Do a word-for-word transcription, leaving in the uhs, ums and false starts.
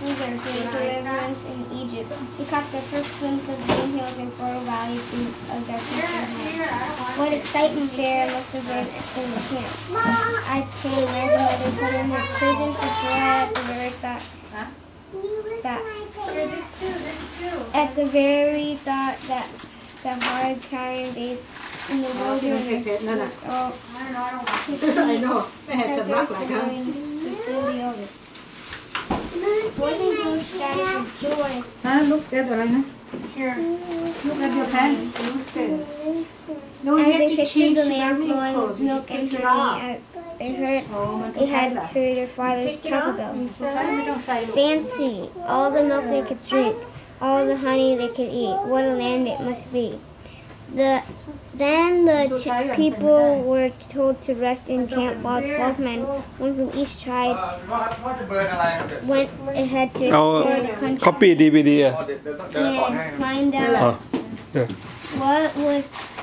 through their great deliverance in Egypt. We caught the first glimpse of green hills and fertile valleys of their country. What excitement there must have been in the camp. I came as a mother putting her children for joy at the very thought that at the very thought that the hard carrying days in the wilderness was all I know แม่จะรักหลายครั้ง would soon be over. Wasn't blue static with joy. ฮะลูกเด็ดอะไรนะ Here. Look at your pen. Loosen. No, As you have they to pictured change the the land learning flowing clothes. with You milk just and take it honey, off. uh, they heard Oh, man, they had that. heard their father's Take it Taco off. Bell. ไม่ต้องใส่ลูก Fancy, all the milk they could drink, all the honey they could eat. What a land it must be. The then the ch- people were told to rest in camp while twelve men, one from each tribe, ว่าว่าจะเบิร์นอะไรครับเดี๋ยว went ahead to เอา explore the country คอปปี้ดีวีดีอ่ะเดี๋ยวต้องเดี๋ยวสอนให้ and find อ๋อ out เดี๋ยว what was